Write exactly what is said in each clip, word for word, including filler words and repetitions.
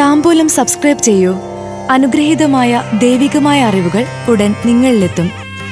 താംബൂലം subscribe ചെയ്യൂ. അനുഗ്രഹീതമായ ദൈവികമായ അറിവുകൾ ഉടൻ നിങ്ങളിലെത്തും.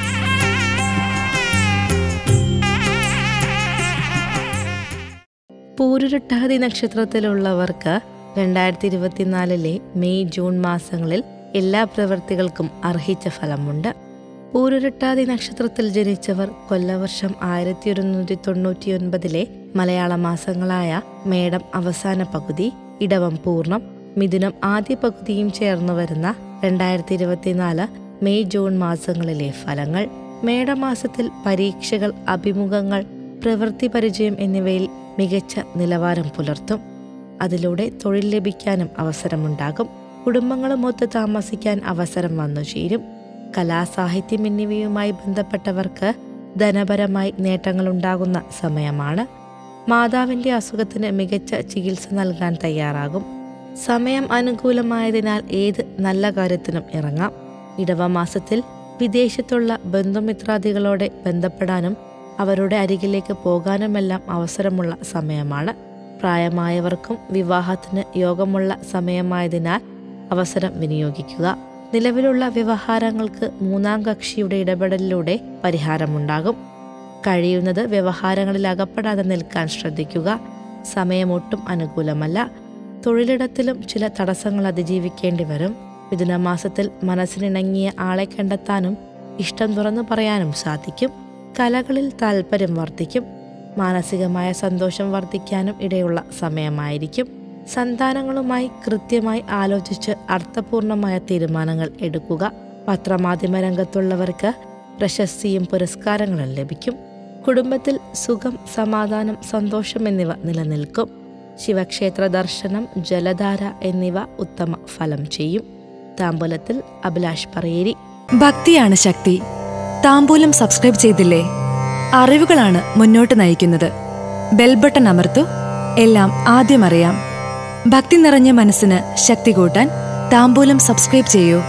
പൂരുരുട്ടാതി നക്ഷത്രത്തിലുള്ളവർക്ക് രണ്ടായിരത്തി ഇരുപത്തിനാലിലെ മെയ് ജൂൺ മാസങ്ങളിൽ എല്ലാ പ്രവൃത്തികൾക്കും അർഹിച്ച ഫലമുണ്ട്. പൂരുരുട്ടാതി നക്ഷത്രത്തിൽ ജനിച്ചവർ കൊല്ലവർഷം ആയിരത്തി ഒരുന്നൂറ്റി തൊണ്ണൂറ്റി ഒൻപതിലെ മലയാള മാസങ്ങളായ മേടം അവസാന പകുതി, ഇടവം പൂർണ്ണം, മിഥുനം ആദ്യ പകുതിയും ചേർന്നു വരുന്ന രണ്ടായിരത്തി ഇരുപത്തിനാല് മെയ് ജൂൺ മാസങ്ങളിലെ ഫലങ്ങൾ. മേടമാസത്തിൽ പരീക്ഷകൾ, അഭിമുഖങ്ങൾ, പ്രവൃത്തി പരിചയം എന്നിവയിൽ മികച്ച നിലവാരം പുലർത്തും. അതിലൂടെ തൊഴിൽ ലഭിക്കാനും അവസരമുണ്ടാകും. കുടുംബങ്ങളുമൊത്ത് താമസിക്കാൻ അവസരം വന്നു ചേരും. കലാസാഹിത്യം എന്നിവയുമായി ബന്ധപ്പെട്ടവർക്ക് ധനപരമായി നേട്ടങ്ങളുണ്ടാകുന്ന സമയമാണ്. മാതാവിന്റെ അസുഖത്തിന് മികച്ച ചികിത്സ നൽകാൻ തയ്യാറാകും. സമയം അനുകൂലമായതിനാൽ ഏത് നല്ല കാര്യത്തിനും ഇറങ്ങാം. ഇടവമാസത്തിൽ വിദേശത്തുള്ള ബന്ധുമിത്രാദികളോടെ ബന്ധപ്പെടാനും അവരുടെ അരികിലേക്ക് പോകാനുമെല്ലാം അവസരമുള്ള സമയമാണ്. പ്രായമായവർക്കും വിവാഹത്തിന് യോഗമുള്ള സമയമായതിനാൽ അവസരം വിനിയോഗിക്കുക. നിലവിലുള്ള വ്യവഹാരങ്ങൾക്ക് മൂന്നാം കക്ഷിയുടെ ഇടപെടലിലൂടെ പരിഹാരമുണ്ടാകും. കഴിയുന്നത് വ്യവഹാരങ്ങളിൽ അകപ്പെടാതെ നിൽക്കാൻ ശ്രദ്ധിക്കുക. സമയമൊട്ടും അനുകൂലമല്ല. തൊഴിലിടത്തിലും ചില തടസ്സങ്ങൾ അതിജീവിക്കേണ്ടി വരും. മിഥുനമാസത്തിൽ മനസ്സിനിണങ്ങിയ ആളെ കണ്ടെത്താനും ഇഷ്ടം തുറന്നു പറയാനും സാധിക്കും. കലകളിൽ താല്പര്യം വർദ്ധിക്കും. മാനസികമായ സന്തോഷം വർദ്ധിക്കാനും ഇടയുള്ള സമയമായിരിക്കും. സന്താനങ്ങളുമായി കൃത്യമായി ആലോചിച്ച് അർത്ഥപൂർണമായ തീരുമാനങ്ങൾ എടുക്കുക. പത്രമാധ്യമ രംഗത്തുള്ളവർക്ക് പ്രശസ്തിയും പുരസ്കാരങ്ങളും ലഭിക്കും. കുടുംബത്തിൽ സുഖം, സമാധാനം, സന്തോഷം എന്നിവ നിലനിൽക്കും. ശിവക്ഷേത്ര ദർശനം, ജലധാര എന്നിവ ഉത്തമ ഫലം ചെയ്യും. താംബൂലത്തിൽ അഭിലാഷ് പറയേരി. ഭക്തിയാണ് ശക്തി. താംബൂലം സബ്സ്ക്രൈബ് ചെയ്തില്ലേ? അറിവുകളാണ് മുന്നോട്ട് നയിക്കുന്നത്. ബെൽ ബട്ടൺ അമർത്തു. എല്ലാം ആദ്യം അറിയാം. ഭക്തി നിറഞ്ഞ മനസ്സിന് ശക്തി കൂട്ടാൻ താംബൂലം സബ്സ്ക്രൈബ് ചെയ്യൂ.